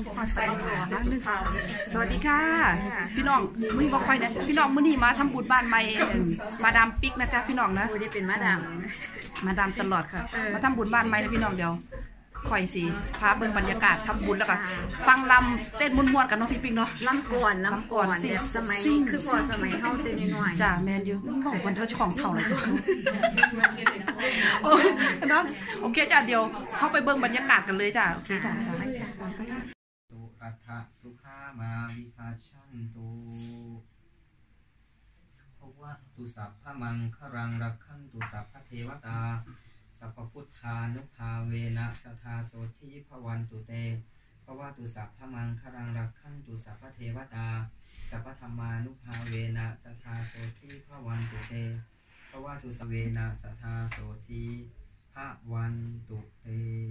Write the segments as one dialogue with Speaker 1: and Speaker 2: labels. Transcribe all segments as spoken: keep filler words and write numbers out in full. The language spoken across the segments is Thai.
Speaker 1: สวัสดีค่ะพี่น้องมื้อนี้บอกใครนะพี่น้องมื้อนี้มาทำบุญบ้านใหม่มาดามปิ๊กนะจ๊ะพี่น้องนะ
Speaker 2: ได้เป็นมาดาม
Speaker 1: มาดามตลอดค่ะมาทำบุญบ้านใหม่นะพี่น้องเดียวคอยสิพาเบิ่งบรรยากาศทำบุญแล้วก็ฟังลำเต้นม้วนๆกันเนาะพี่ปิ๊กเนาะ
Speaker 2: ลำก่อนลำก่อนแบบสมัยคือพอสมัยเฮาเต้นน้อย
Speaker 1: จ้าแมนอยู่ของคนเท่าของเท่าเลยจ้ะโอ้ยเนาะโอเคจ้าเดียวเข้าไปเบิ่งบรรยากาศกันเลยจ้าโอเคจ้าจ้า
Speaker 3: ตุรัฐสุขามาวิชาชันตุภวะตุสัพพมังครังรักขันตุสัพพเทวตาสัพพพุทธานุภาเวนะสทาโสทิภวันตุเตภวะตุสัพพมังครังรักขันตุสัพพเทวตาสัพพธรรมานุภาเวนะสทาโสทิภวันตุเตภวะตุสเวนะสทาโสทิภวันตุเต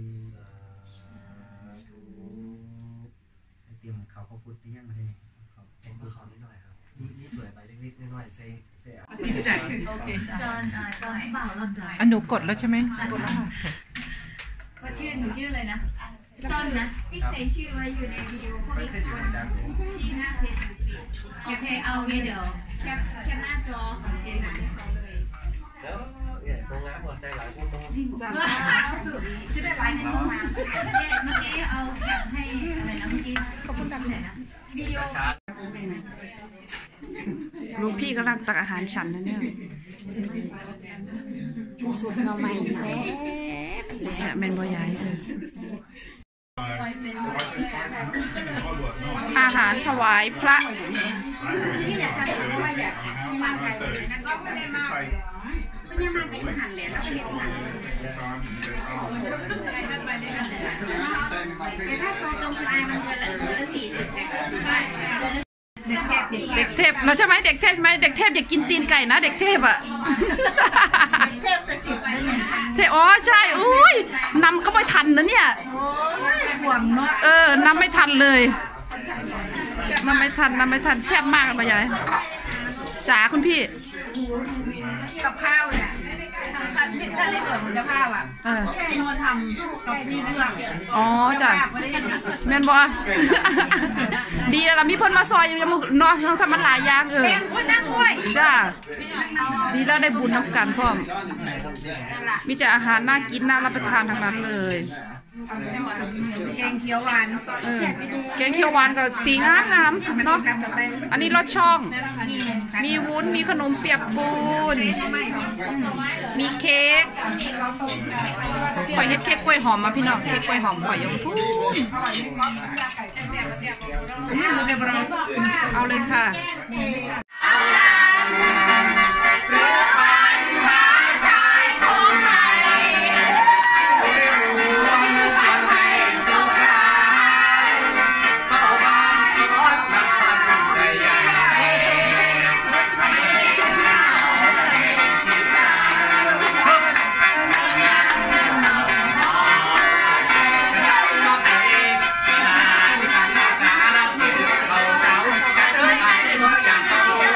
Speaker 3: เตรียมเขาพระพุทธนี่ยังมาได้ยังเขาเห็นเขานิดหน่อยครับนี่นี่เปิดไปเล็กๆน้อยๆเซ่เซ่
Speaker 1: ดีใจโอเค
Speaker 2: จอนจอนให้เบาลงหน่อย
Speaker 1: อันหนูกดแล้วใช่ไหมกดแล้วค่ะ
Speaker 2: ว่าชื่อหนูชื่ออะไรนะจอนนะพี่ใส่ชื่อไว้อยู่ในวิดีโอพี่คนที่หน้าเพจโอเคเอาเงี้ยเดี๋ยวแคปแคปหน้าจอของเพจหนังให้เขาเลย
Speaker 3: แล้วเนี่ยโรงงานหัวใจหลายคนต้อง
Speaker 2: จ้าชื่อได้ไลน์ในโรงงานเมื่อกี้เอาแคปให้อะไรนะเมื่อกี้ขอบคุณกันไหนนะวิดีโอ
Speaker 1: ลูกพี่กำลังตักอาหารฉันนะเนี่ย
Speaker 2: สุดเราใหม่แซ่
Speaker 1: แซ่เมนบอยายอาหารถวายพระ
Speaker 2: ที่อยากทำเพราะว่าอยากมาไก่งั้นก็ไม่ได้มาไม่ได้มาไก่หันเหรียญแล้วเป็นหันแต่ถ้าตรงตรงกลางมันเกินละส่วนละสี่สิบใช่
Speaker 1: เด็กเทพเราใช่ไหมเด็กเทพไหมเด็กเทพอย่ากินตีนไก่นะเด็กเทพอ่ะเทพอ๋อใช่อุ้ยนำก็ไม่ทันนะเนี่ยเออนำไม่ทันเลยนำไม่ทันนำไม่ทันแซ่บมากเลยยายจ๋าคุณพี่
Speaker 2: กับข้าวเนี่ยถ้าถ้าในส่วนของเจ้าภาพอ่ะพี่นวลทำกับพี่เลือก
Speaker 1: อ๋อจ้ะแมนบอดีแล้วมีเพิ่นมาซอยยังเนาะต้องทำมันหลายอย่างเออจ้าดีแล้วได้บุญน้ำกันพร้อมมีแต่อาหารน่ากินน่ารับประทานทั้งนั้นเลย
Speaker 2: แกงเขียวหวาน
Speaker 1: เออแกงเขียวหวานกับสีงามงามเนาะอันนี้รสช่องมีวุ้นมีขนมเปียกปูนมีเค้กข่อยเฮ็ดเค้กกล้วยหอมมาพี่น้องเค้กกล้วยหอมข่อยยกพูนเอาเลยค่ะ
Speaker 3: เ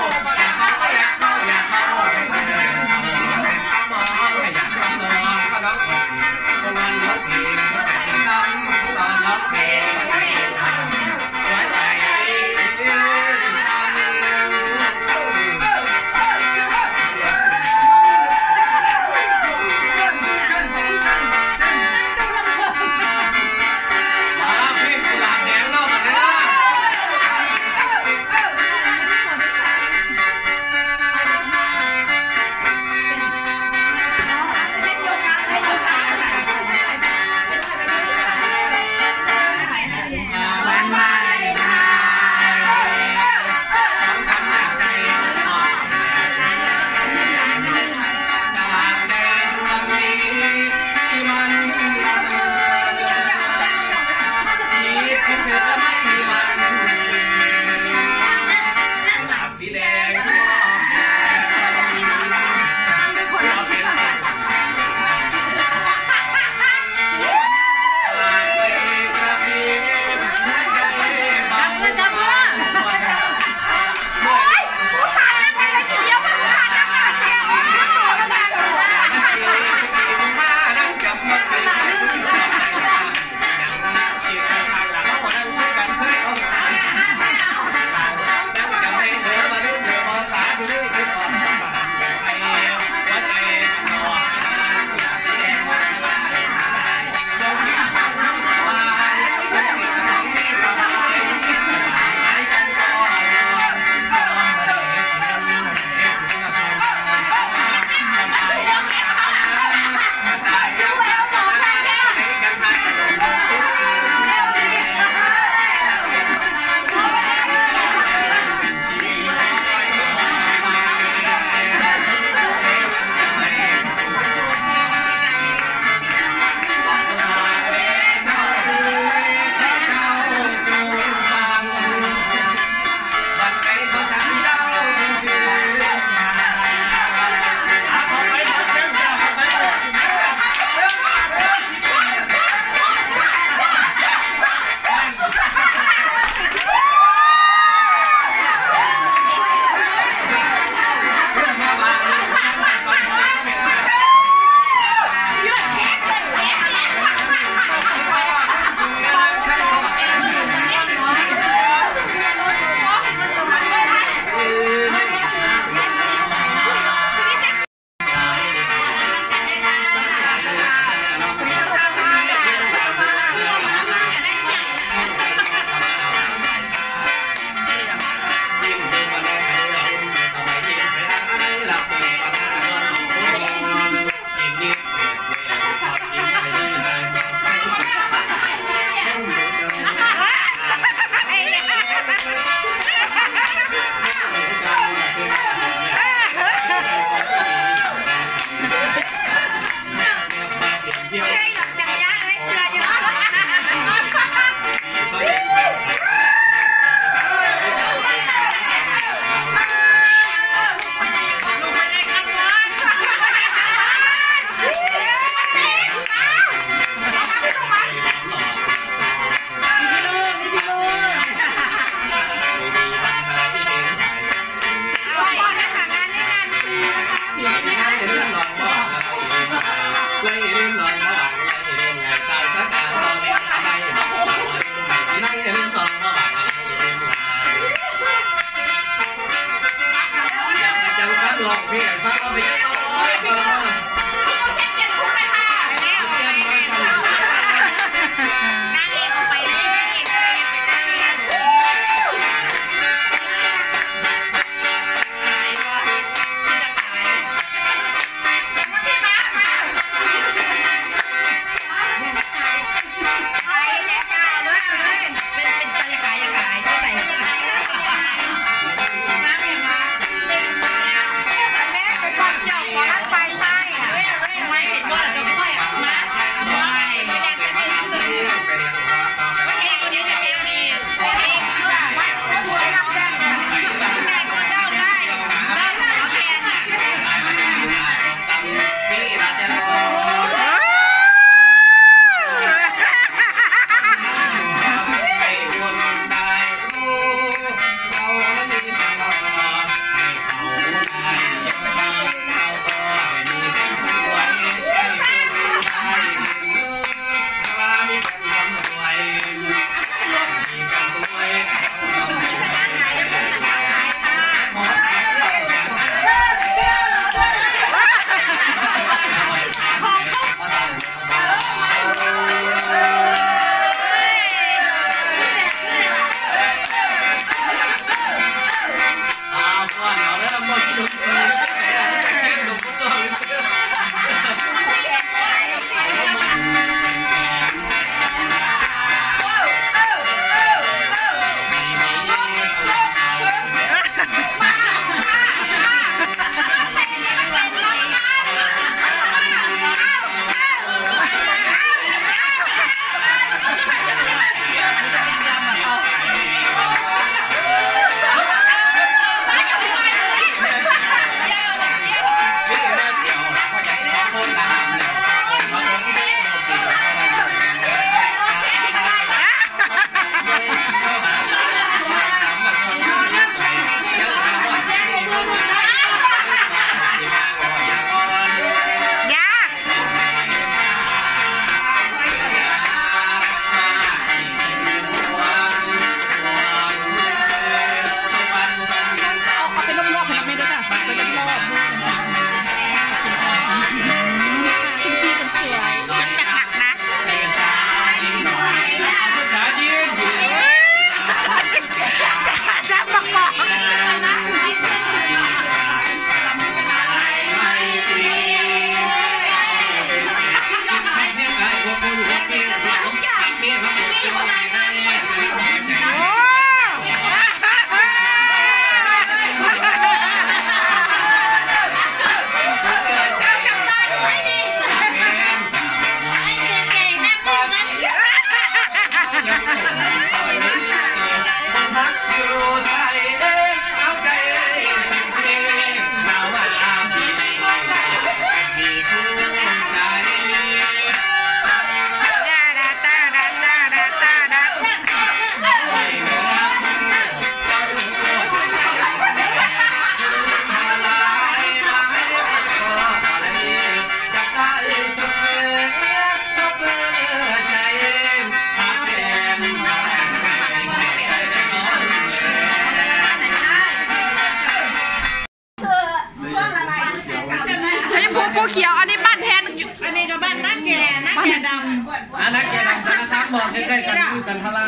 Speaker 1: ผู้เขียวอันนี้บ้านแทนอันนี้ก็บ้านนักแก่นักแก่ดำ
Speaker 3: อันนักแก่ดำนะครับมองใกล้ๆกันคือกันทละ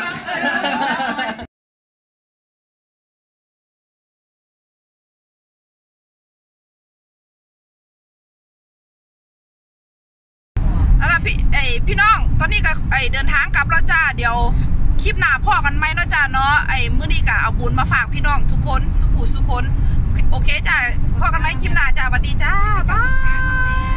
Speaker 1: แล้วพี่ไอพี่น้องตอนนี้ก็ไอเดินทางกลับแล้วจ้าเดี๋ยวคลิปหน้าพ่อกันไหมเนาะจ้าเนาะไอมื้อนี้ก็เอาบุญมาฝากพี่น้องทุกคนสุขูสุขคนโอเคจ้าพ่อกันไหมคลิปหน้าจ้าสวัสดีจ้าบาย